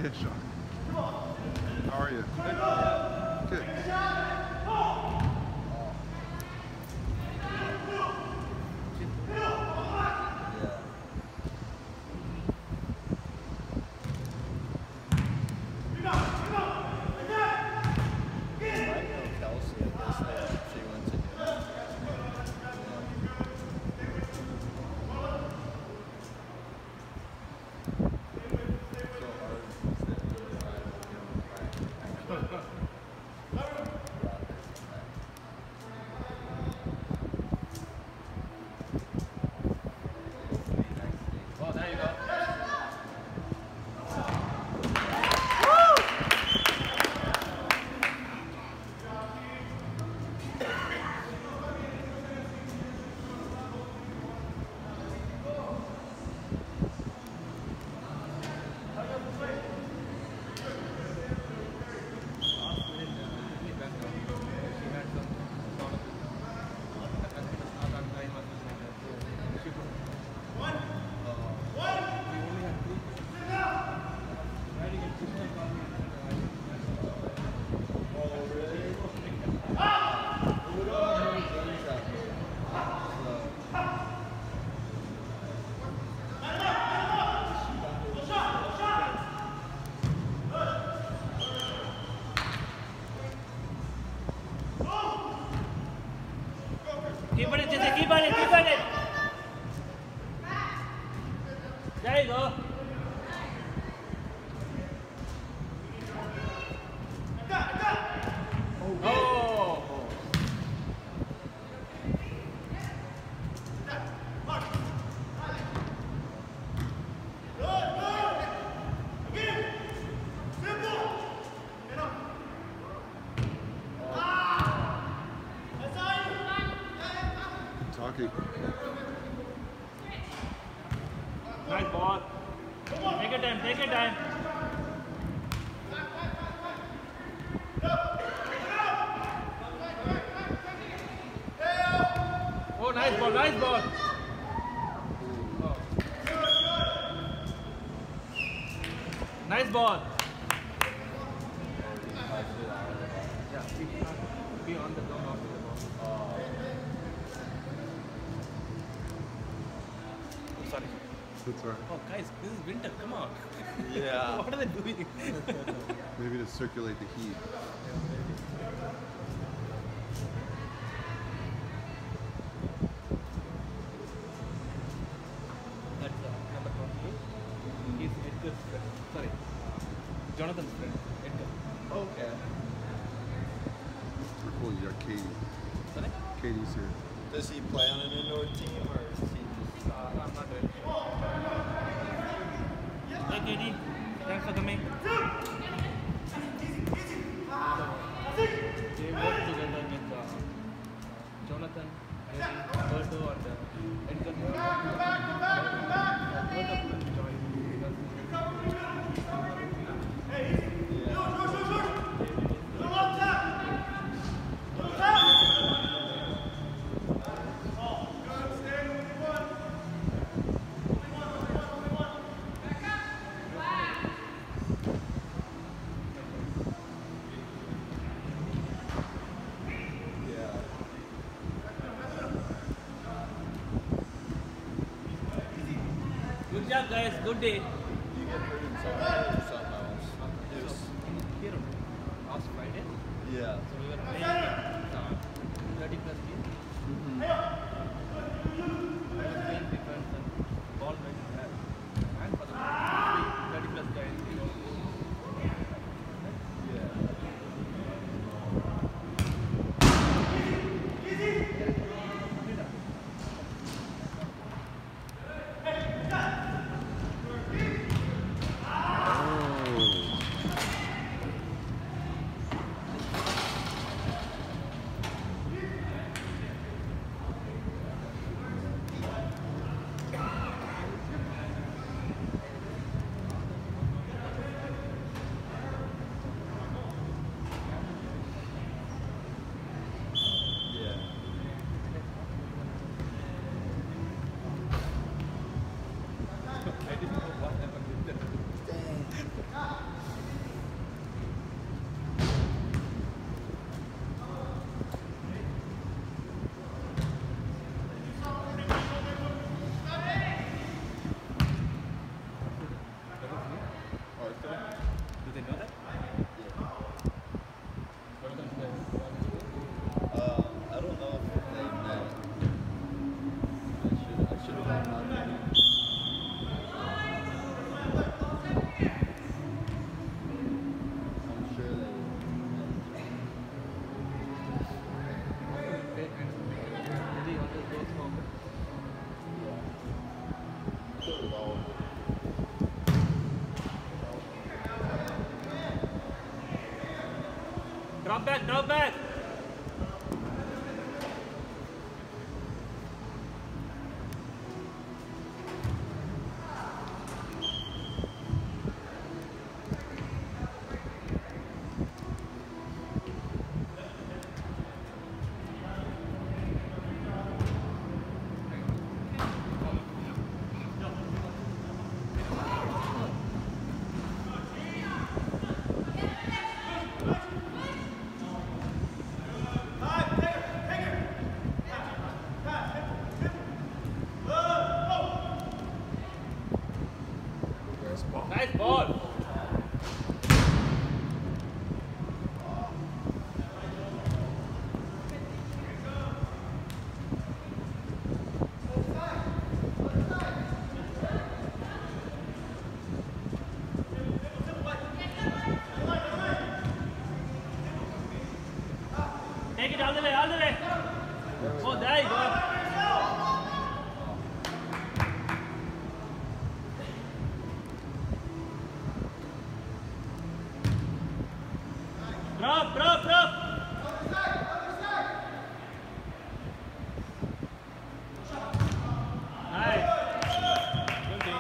Yeah, Sean. How are you? Good. Keep on it, Jesse, keep on it, keep on it. There you go. Oh. Cotati. Nice ball. Take your time, take your time. Oh, nice ball, nice ball. Oh. Nice ball. Yeah, be on the ground after the ball. Oh, sorry. That's right. Oh, guys, this is winter. Come on. Yeah. What are they doing? Maybe to circulate the heat. That's number 28. He's Edgar's friend. Sorry. Jonathan's friend. Edgar. Okay. We're cool. You got Katie. Sorry? Katie's here. Does he play on an indoor team or is he just I'm not really sure. Hey, Katie. Thanks for coming. They work together with Jonathan, Berto, and Edgar. Go back. Good job, guys. Good day. you get hurt in something or something else? It was, Here only. Last Friday. yeah. So we were playing 30 plus games. I was playing defense and ball went back. And for the 30 plus guys, you know. Good ball. Drop back, drop back. Nice ball. Take it all the way, all the way. Oh, there you go. Drop, drop, drop. Nice. Good team.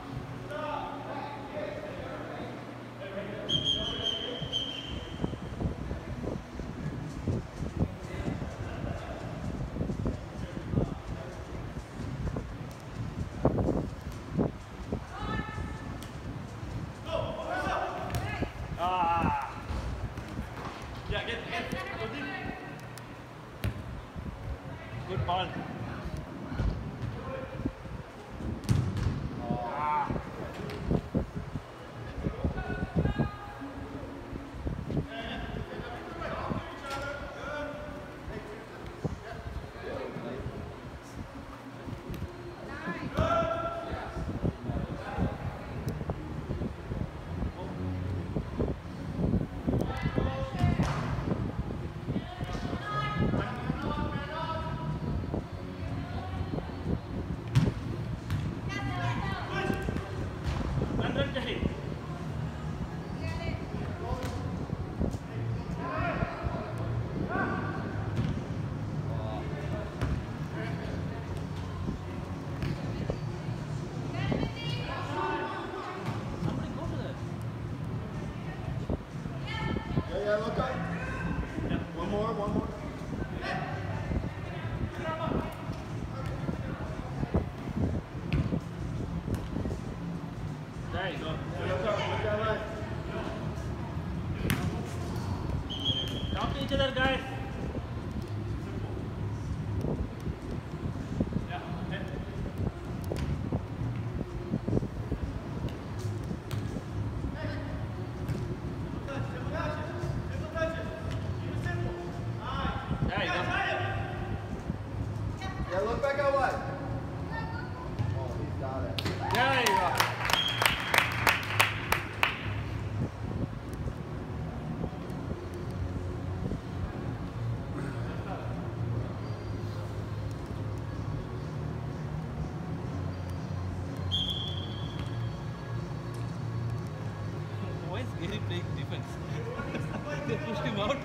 Ah. Yeah, get. Good ball. Ah. Run, Jahid. Somebody go to that. Yeah, look up. Yeah. One more, one more. There you go. Look up, look that right. Talk to each other, guys. There you go. Yeah, look back out wide. Oh, he's got it. There you go. Why is Gary playing defense? They pushed him out.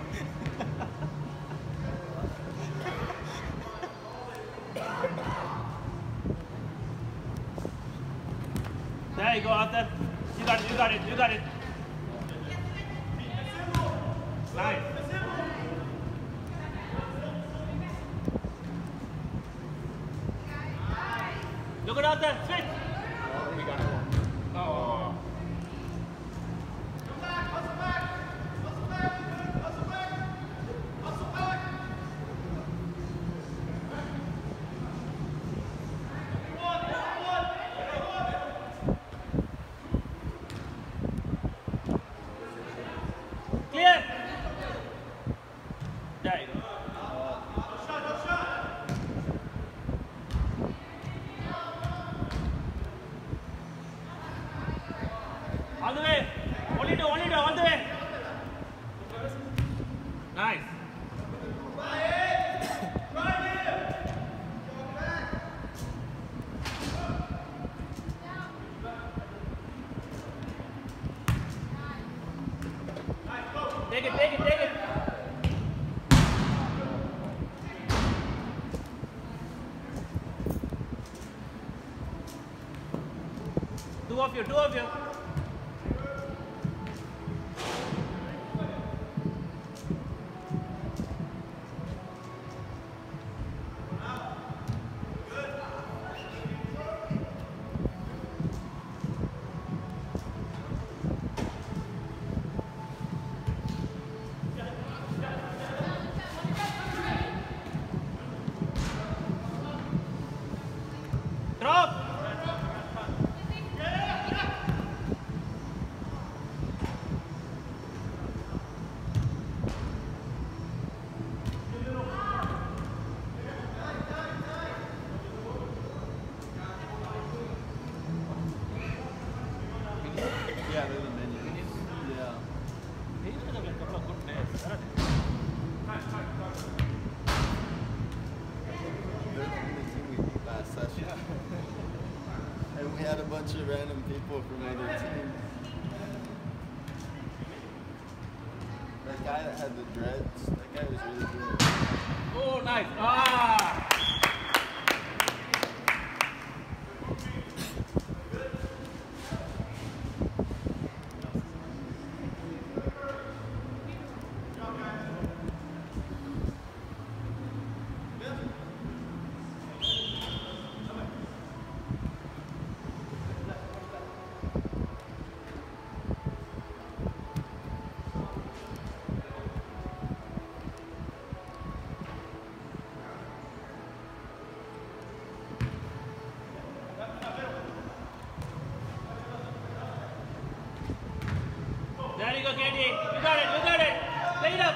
There you go, Arthur. You got it, you got it, you got it. Nice. Look at Arthur, switch. Oh, we got it. Oh. Clear. There you go. All the way. Only two, all the way. Nice. Take it, take it, take it. 2 of you, 2 of you. Drop. Yeah, they're the minions. Yeah. They used to have like a couple of good players. They're the only team we beat last session. And we had a bunch of random people from other teams. That guy that had the dreads, that guy was really good. Oh, nice. Ah! There you go, Katie. You got it, you got it. Play it up.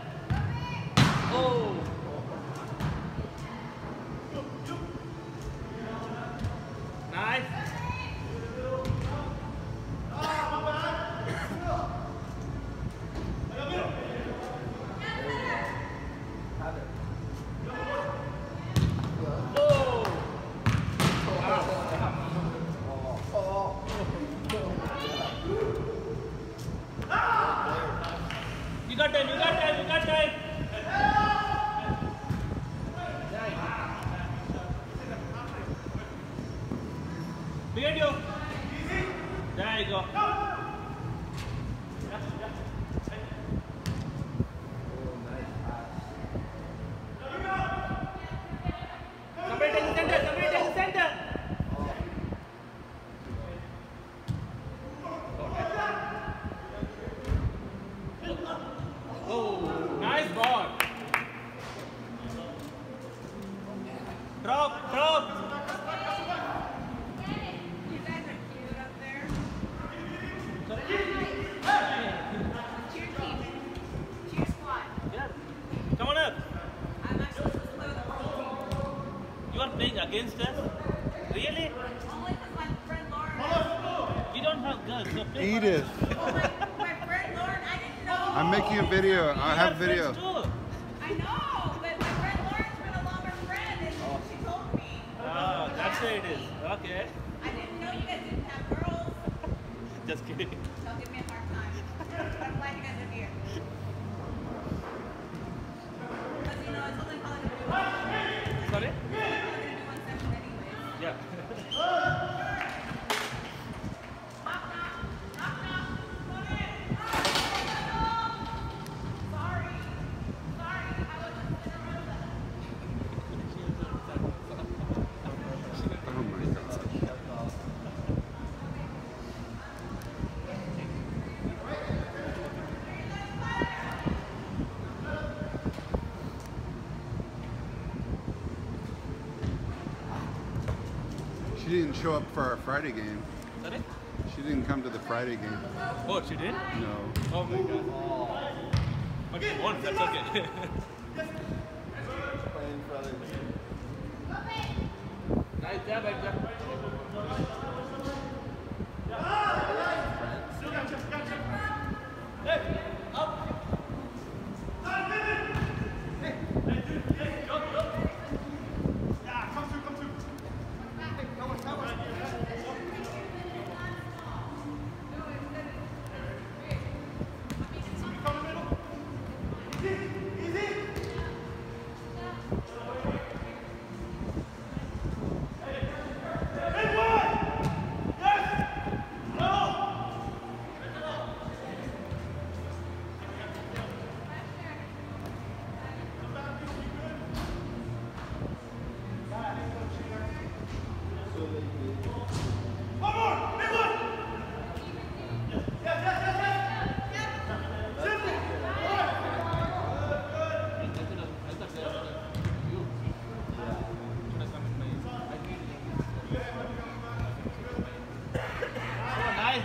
Oh. Nice. You got time, you got time, you got time. Behind you. There you go. Somebody take the center, somebody take the center. Oh, nice ball. Drop, drop. You guys are cute up there. Cheer team. Cheer squad. Yeah. Come on up. I'm actually supposed to play with the whole team. You are playing against us? Really? Only because my friend Lauren. We don't have girls, so play for Edith. us. Oh, my friend Lauren, I didn't know. I'm making a video. I We have are video. friends too. I know, but my friend Lauren's been a longer friend, and she told me. Ah, that's why it is. Okay. I didn't know you guys didn't have girls. Just kidding. Don't give me a hard time. But I'm glad you guys are here. Because, you know, it's only probably going to be one session. Sorry? It's only going to be one session anyways. Yeah. Knock, knock. Knock, knock. Come in. Sorry. Sorry. I wasn't going to run that. Oh my god. She didn't show up for our Friday game. Sorry? She didn't come to the Friday game. Oh, she did? No. Oh my god. Okay, once, that's okay. Playing for other teams. Nice job, nice job. Hey, up.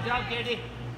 Good job, Katie.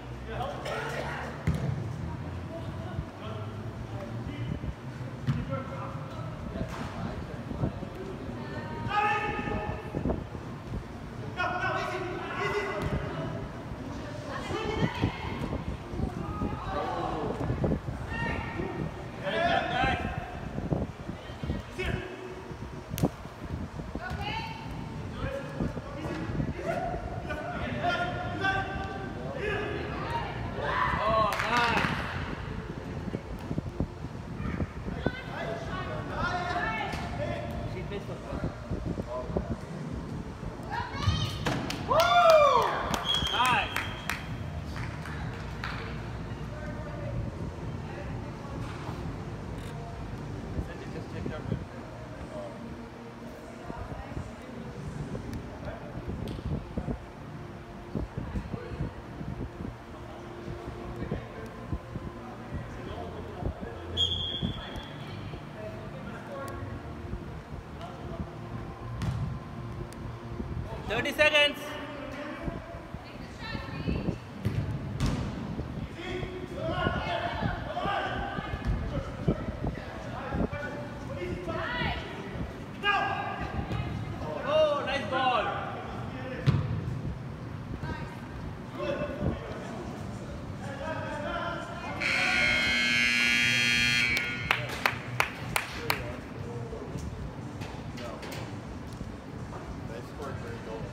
Seconds. Oh, nice ball. They scored 3 goals.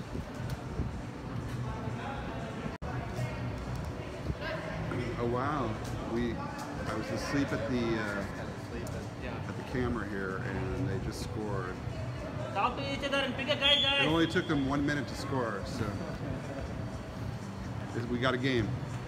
Oh wow, I was asleep at the camera here, and they just scored. Talk to each other and pick a guy, It guys. only took them 1 minute to score, so we got a game.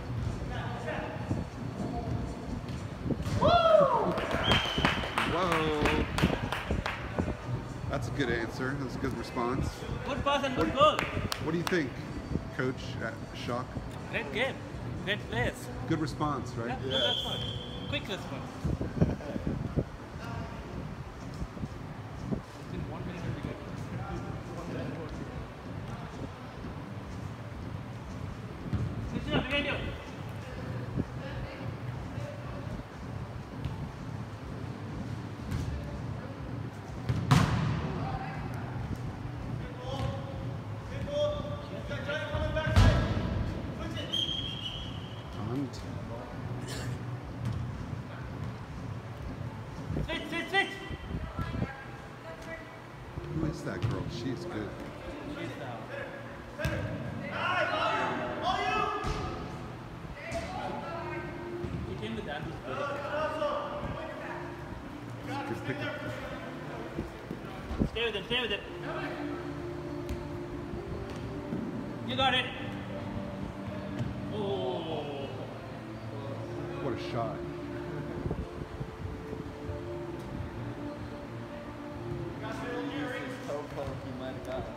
Whoa! That's a good answer. That's a good response. Good pass and good goal. What do you think, Coach at Shock? Great game. Great players. Good response, right? Yeah, good response. Quick response. In 1 minute we get. Listen up, behind you. Switch. Who is that girl? She's good. He came with that. Good pick. Stay with it. You got it. Oh. What a shot. Toe poke, he might have gotten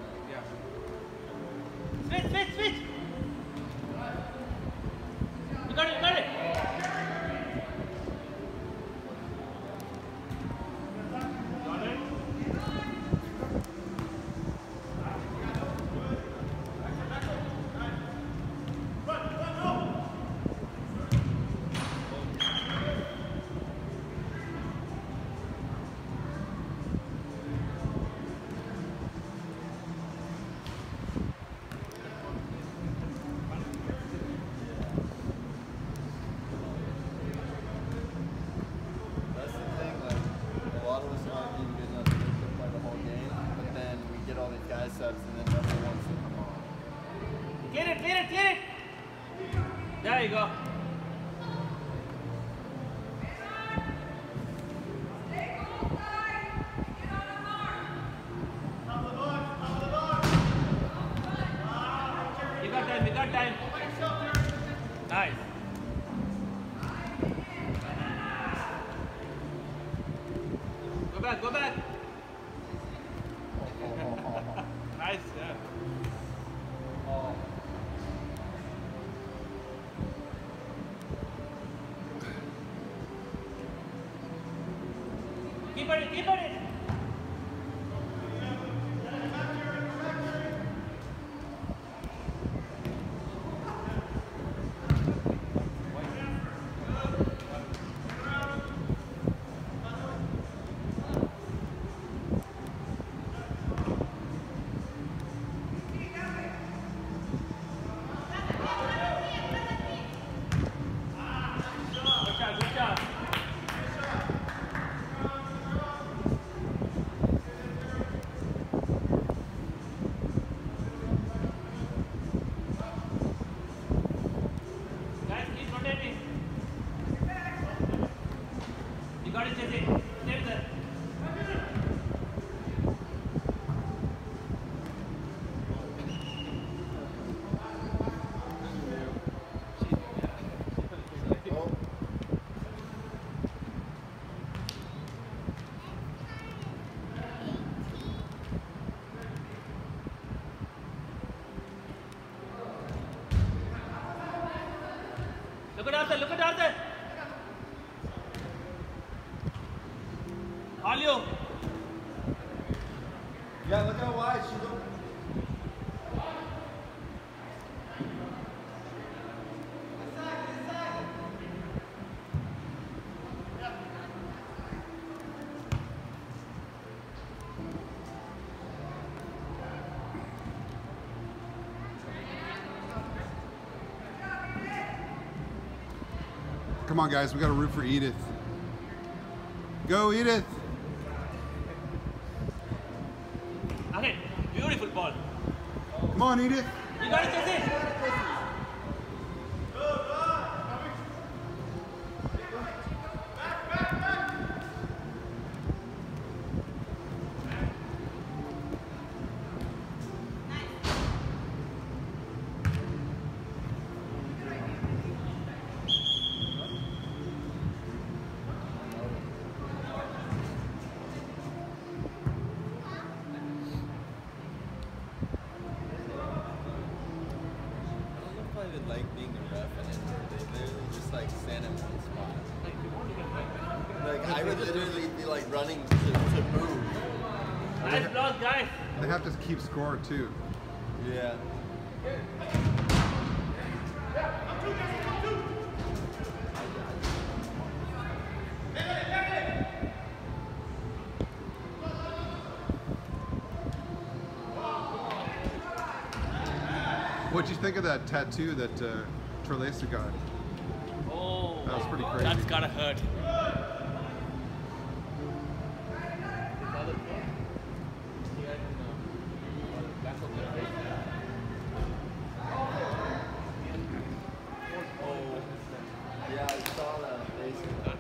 it. Switch. You got it. That's the thing, like, a lot of us aren't even good enough to play the whole game, but then we get all these guys subs and then nobody wants to come on. Get it. There you go. You got time. Nice. Go back. Nice, yeah. Keep it. Look at Arthur, look at Arthur. Alio. Yeah, look how wide she's open. Come on, guys. We got to root for Edith. Go, Edith. Okay, beautiful ball. Come on, Edith. You got it, Jesse. I would like being a ref and they literally just like stand in one spot. Like I would literally be like running to move. Nice block, guys. They have to keep score, too. Yeah. What'd you think of that tattoo that Trelasa got? Oh, That was pretty crazy. that's gotta hurt. Yeah, I saw that basically.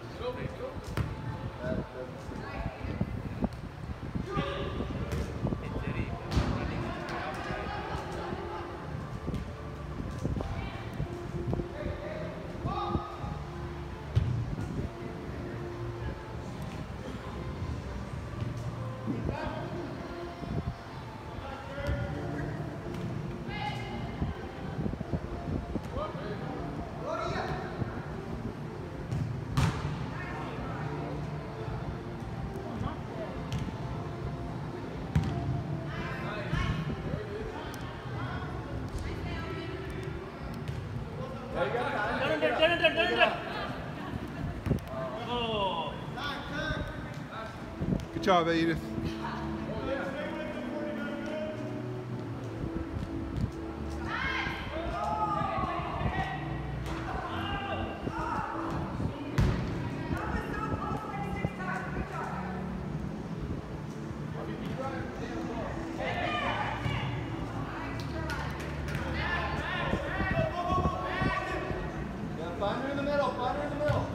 Done. Oh. Good job, Edith. Find her in the middle, find her in the middle.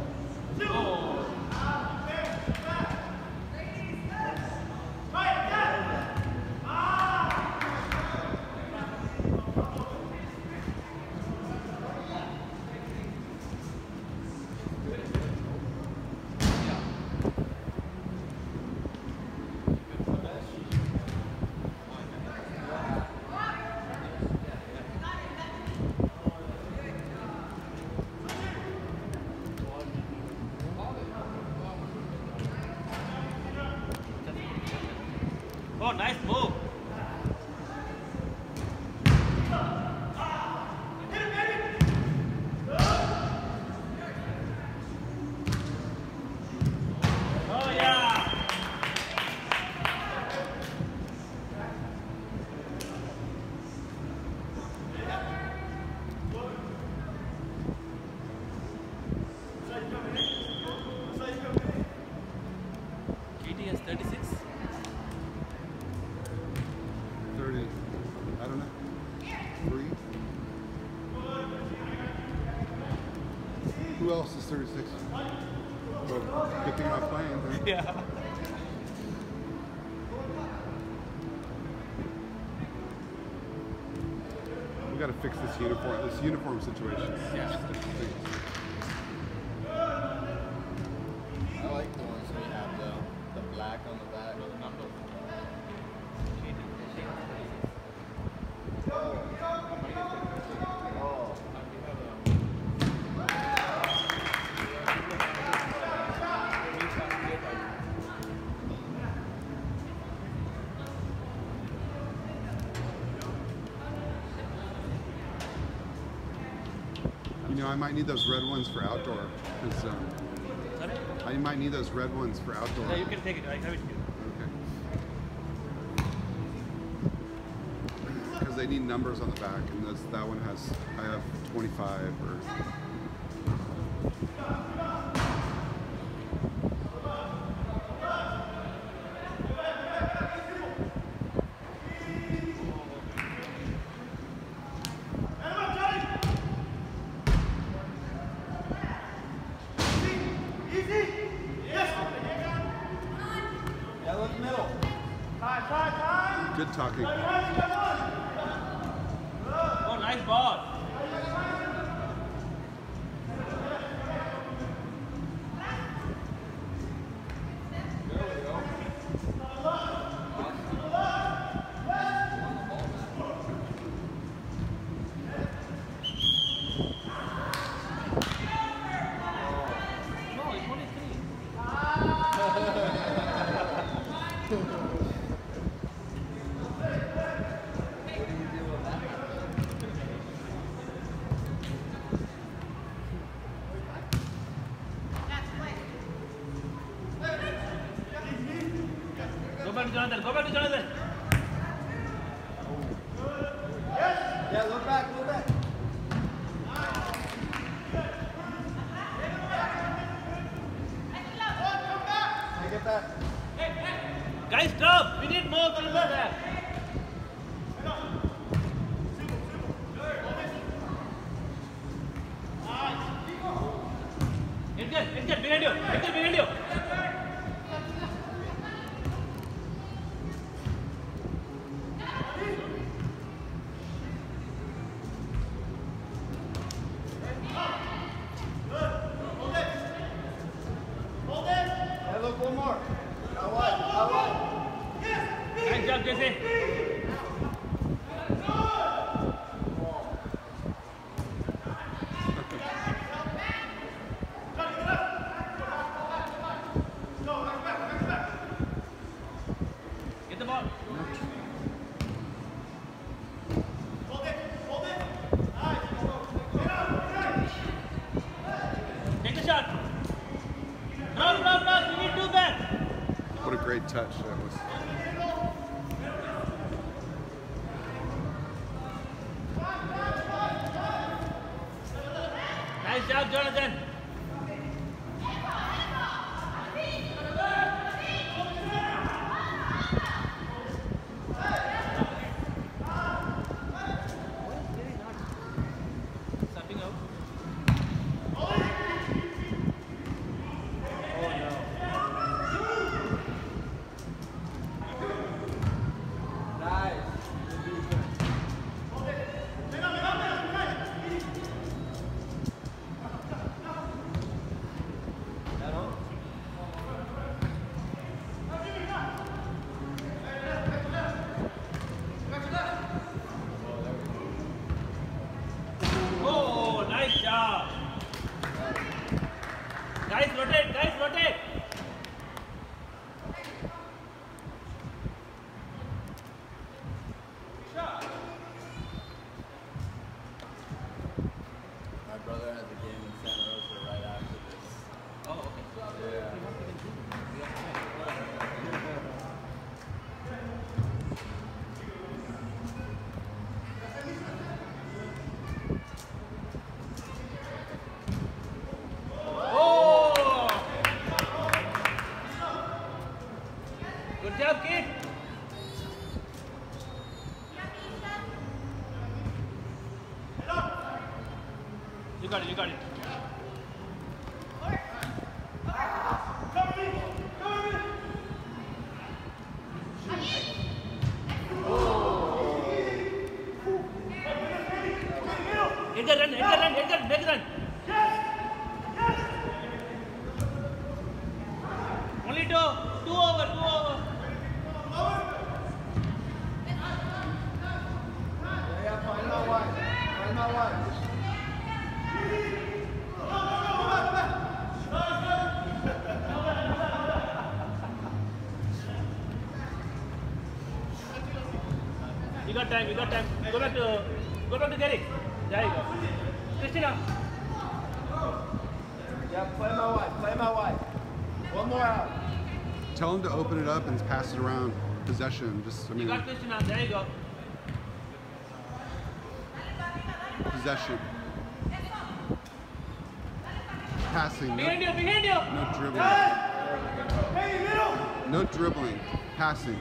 Oh, nice move. Oh, yeah. KT has 36. 30. I don't know. 3. Who else is 36? Well, good thing I'm not playing. Huh? Yeah. We got to fix this uniform situation. Yeah. I like the ones we have though. The black on the back. Oh. You know, I might need those red ones for outdoor. 'Cause, Sorry? I might need those red ones for outdoor. Yeah, you can take it. I have it here. Okay. Because they need numbers on the back, and that one has, I have 25 or. Good talking. Oh, nice ball. No, it's only 3. Go back to Jonathan. Go back to Jonathan. Yeah, look back, look back. Take it back. Guys, stop. We need more than that. Edgar, behind you. Edgar, behind you. Hey, look, one more. Out wide, out wide. Nice job, Jesse. Get the ball. Take the shot. No, you need to do that. What a great touch that was. Nice job, Jonathan. Stepping out. Nice. Oh, nice job. Guys, rotate, guys, rotate. My brother has a game in Santa Rosa right after this. Oh, okay. Yeah. Oh! Good job, kid. You got it, you got it. Edgar, run, make a run. Only two over. Yeah, find out why. Find out why. You got time. Go back to Gary. There you go. Christina. Yeah, play my wife. Play my wife. One more out. Tell him to open it up and pass it around. Possession. Just, I You mean, got Christian on. There you go. possession. Passing. Behind you, behind you. No dribbling. No dribbling. Passing.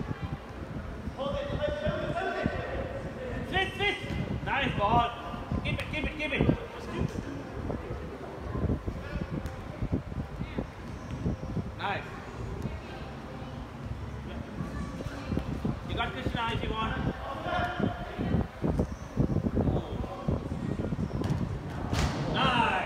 Switch, switch. Nice ball. Keep it, keep it, keep it. Nice. You got Krishna if you want. Nice.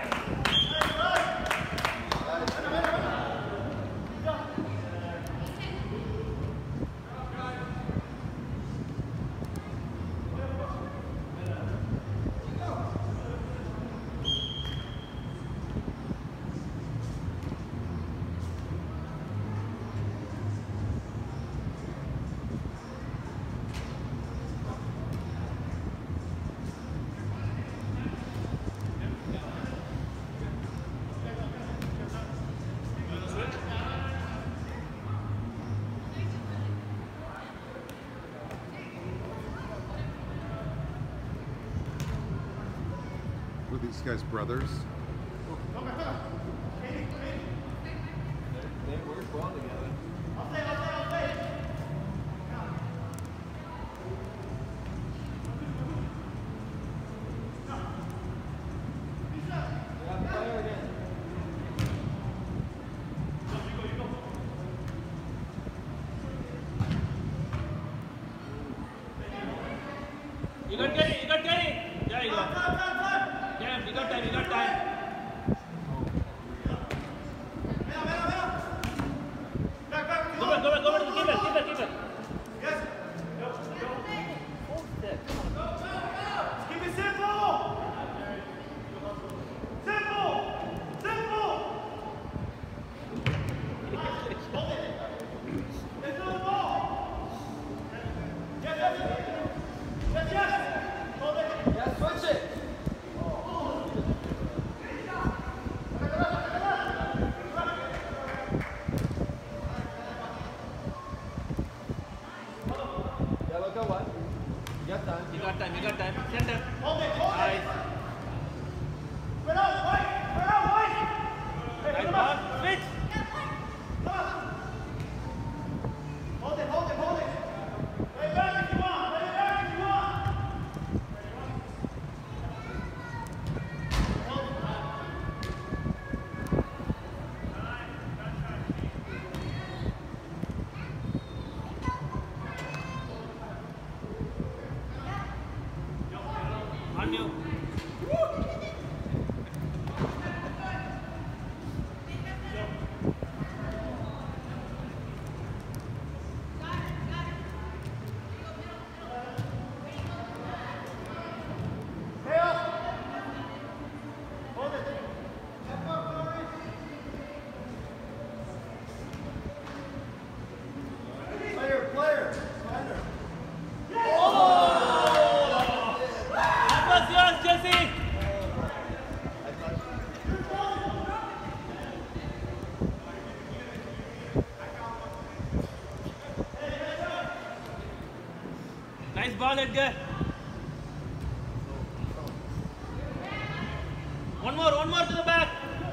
Were these guys brothers? They work well together. Yeah, player again. You got Gary, you got Gary. There you go. Yeah, you got time, you got time. Go back, go back, keep it, keep it, keep it. Keep it simple! Simple! Simple! Let's do the ball! Yes, yes! Yes, yes! Hold it! Yeah, switch it. Yeah, look at what? You got time. You got time, you got time. Center. Hold it! Hold Nice. it! Spread out, White! Spread out, White! Hey, Nice come ball. on! Switch. Come on! Hold it, hold it, hold it! Play back if you want! Play back if you want! On you. Stay up! Hold it! Player. Defender. That was yours, Jesse. Nice ball, Edgar. One more to the back.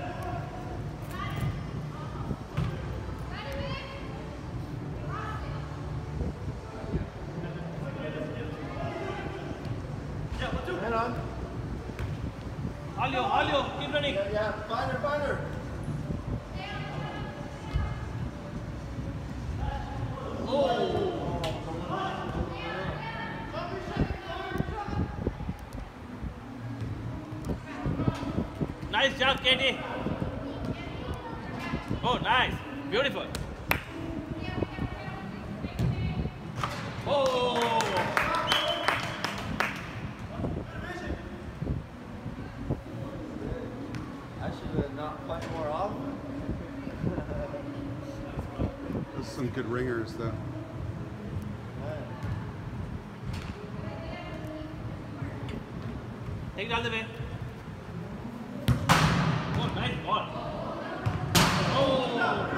Head on. All you, keep running. Yeah, find her. Nice job, Katie. Oh, nice. Beautiful. Oh. I should have not played more often. Those are some good ringers, though. Take it all the way. Nice ball. Oh.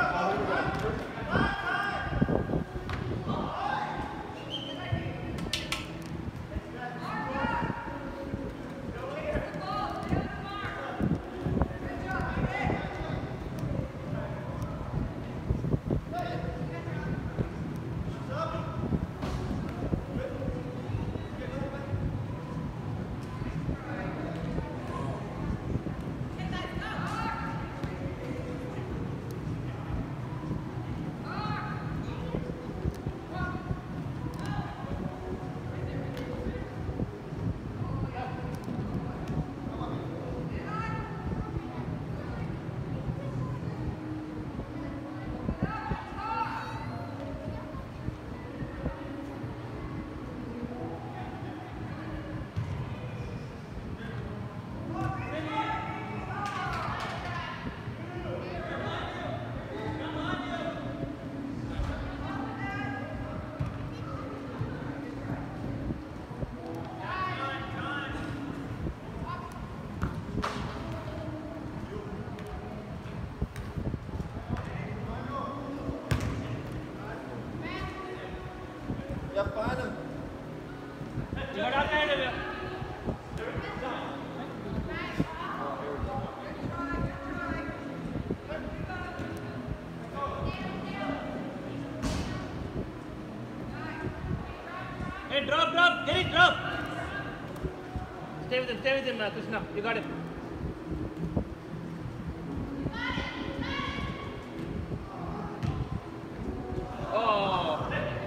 Yeah, find him. You got out there, Olivia. Hey, drop, get it, drop. Stay with him, Krishna. You got it. Oh.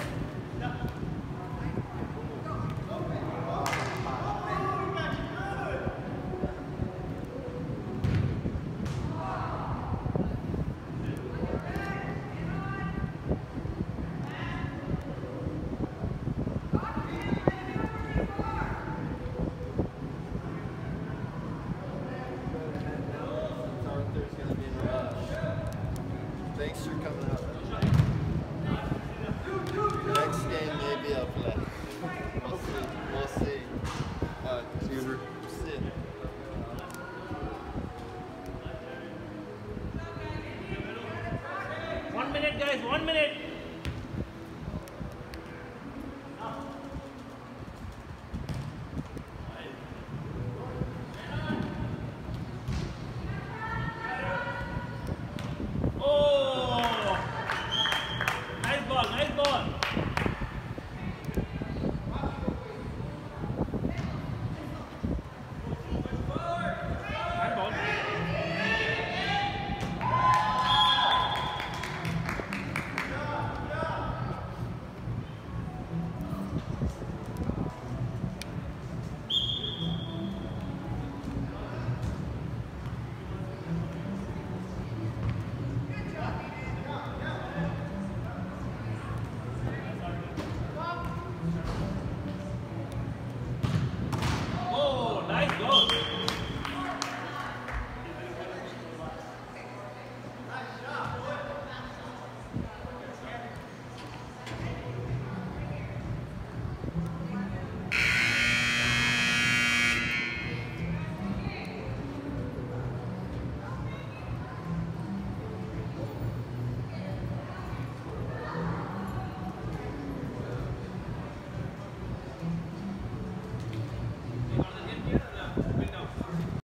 Arthur's gonna be in a rush. Thanks for coming out. Next game maybe I'll play. We'll see. See you, Andrew. See.